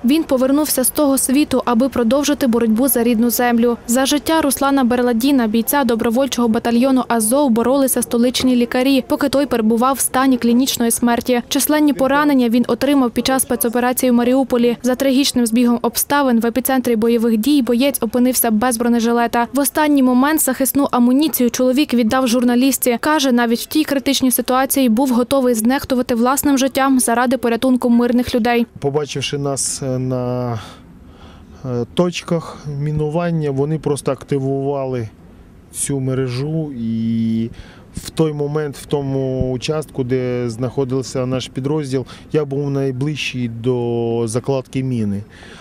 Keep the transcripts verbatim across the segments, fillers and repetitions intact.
Він повернувся з того світу, аби продовжити боротьбу за рідну землю. За життя Руслана Берладіна, бійця добровольчого батальйону «Азов», боролися столичні лікарі, поки той перебував в стані клінічної смерті. Численні поранення він отримав під час спецоперації в Маріуполі. За трагічним збігом обставин в епіцентрі бойових дій боєць опинився без бронежилета. В останній момент захисну амуніцію чоловік віддав журналісті. Каже, навіть в тій критичній ситуації був готовий знехтувати власним життям заради порятунку мирних людей. Побачивши нас на точках мінування, вони просто активували цю мережу, і в той момент, в тому участку, де знаходився наш підрозділ, я був найближчий до закладки міни.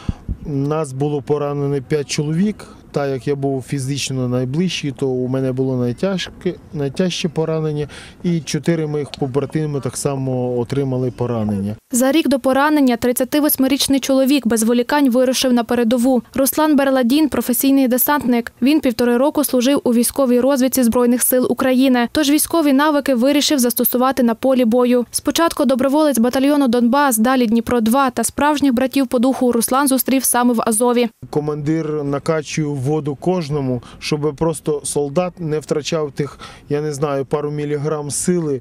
Нас було поранено п'ять чоловік. Так як я був фізично найближчий, то у мене було найтяжке, найтяжче поранення, і чотири моїх побратими так само отримали поранення. За рік до поранення тридцятивосьмирічний чоловік без зволікань вирушив на передову. Руслан Берладін – професійний десантник. Він півтори року служив у військовій розвідці Збройних сил України, тож військові навики вирішив застосувати на полі бою. Спочатку доброволець батальйону «Донбас», далі «Дніпро два» та справжніх братів по духу Руслан зустрів саме в Азові. Командир накачує воду кожному, щоб просто солдат не втрачав тих, я не знаю, пару міліграм сили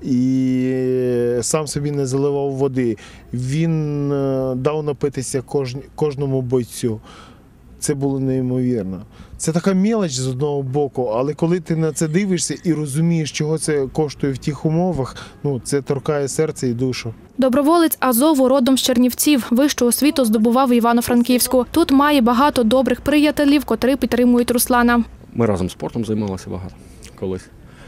і сам собі не заливав води. Він дав напитися кожному бойцю. Це було неймовірно. Це така мелоч з одного боку, але коли ти на це дивишся і розумієш, чого це коштує в тих умовах, ну, це торкає серце і душу. Доброволець Азову родом з Чернівців. Вищу освіту здобував в Івано-Франківську. Тут має багато добрих приятелів, котрі підтримують Руслана. Ми разом спортом займалися багато колись.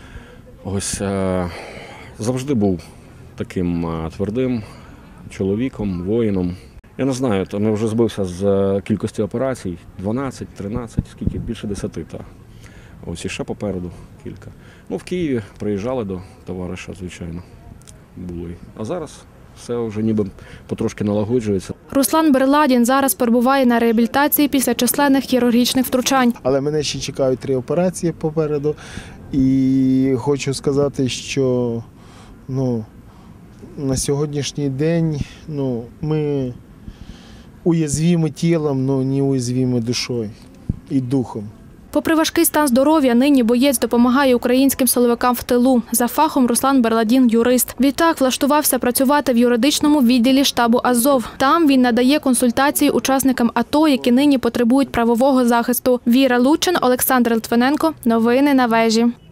Ось е, завжди був таким е, твердим чоловіком, воїном. Я не знаю, то не вже збився з кількості операцій, дванадцять, тринадцять, скільки, більше десяти. Та. Ось іще попереду кілька. Ну, в Києві приїжджали до товариша, звичайно, були. А зараз все вже ніби потрошки налагоджується. Руслан Берладін зараз перебуває на реабілітації після численних хірургічних втручань. Але мене ще чекають три операції попереду. І хочу сказати, що ну, на сьогоднішній день ну, ми уязвимі тілом, але не уязвимі душою і духом. Попри важкий стан здоров'я, нині боєць допомагає українським силовикам в тилу. За фахом Руслан Берладін – юрист. Відтак влаштувався працювати в юридичному відділі штабу «Азов». Там він надає консультації учасникам АТО, які нині потребують правового захисту. Віра Лучин, Олександр Литвиненко. Новини на вежі.